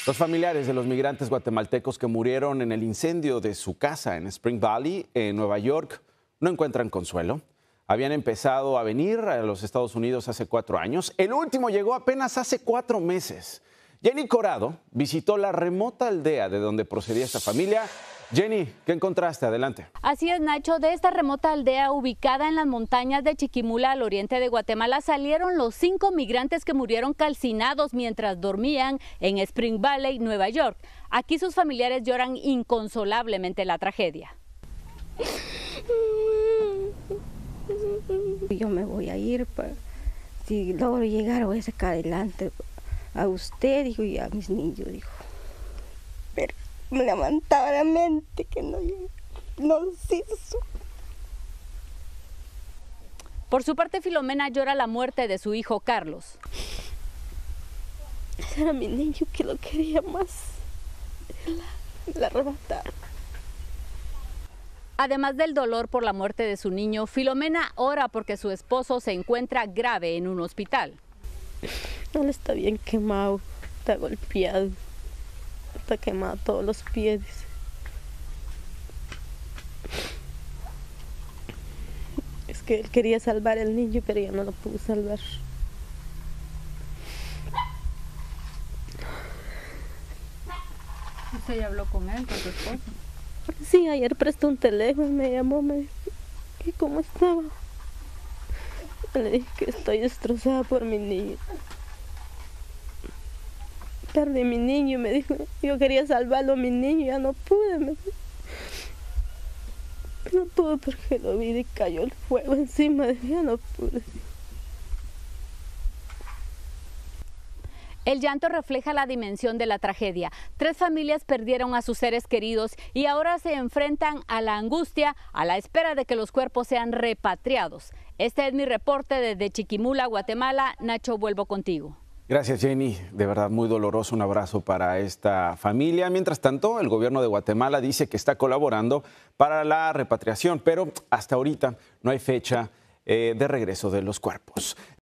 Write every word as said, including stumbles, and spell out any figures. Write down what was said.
Los familiares de los migrantes guatemaltecos que murieron en el incendio de su casa en Spring Valley, en Nueva York, no encuentran consuelo. Habían empezado a venir a los Estados Unidos hace cuatro años. El último llegó apenas hace cuatro meses. Jenny Corado visitó la remota aldea de donde procedía esta familia. Jenny, ¿qué encontraste? Adelante. Así es, Nacho. De esta remota aldea ubicada en las montañas de Chiquimula, al oriente de Guatemala, salieron los cinco migrantes que murieron calcinados mientras dormían en Spring Valley, Nueva York. Aquí sus familiares lloran inconsolablemente la tragedia. Yo me voy a ir, para, si logro llegar voy a sacar adelante a usted, dijo, y a mis niños, dijo. Pero me levantaba la mente que no, no los hizo. Por su parte, Filomena llora la muerte de su hijo Carlos. Ese era mi niño que lo quería más. La, la arrebataron. Además del dolor por la muerte de su niño, Filomena ora porque su esposo se encuentra grave en un hospital. Él está bien quemado, está golpeado, está quemado todos los pies. Es que él quería salvar al niño, pero ya no lo pudo salvar. ¿Usted ya habló con él, con su esposo? Sí, ayer prestó un teléfono, me llamó, me dijo que cómo estaba. Le dije que estoy destrozada por mi niño. Perdí mi niño, me dijo, yo quería salvarlo a mi niño, ya no pude. Me dijo. No pude porque lo vi y cayó el fuego encima de mí, ya no pude. El llanto refleja la dimensión de la tragedia. Tres familias perdieron a sus seres queridos y ahora se enfrentan a la angustia a la espera de que los cuerpos sean repatriados. Este es mi reporte desde Chiquimula, Guatemala. Nacho, vuelvo contigo. Gracias, Jenny. De verdad, muy doloroso. Un abrazo para esta familia. Mientras tanto, el gobierno de Guatemala dice que está colaborando para la repatriación, pero hasta ahorita no hay fecha eh, de regreso de los cuerpos.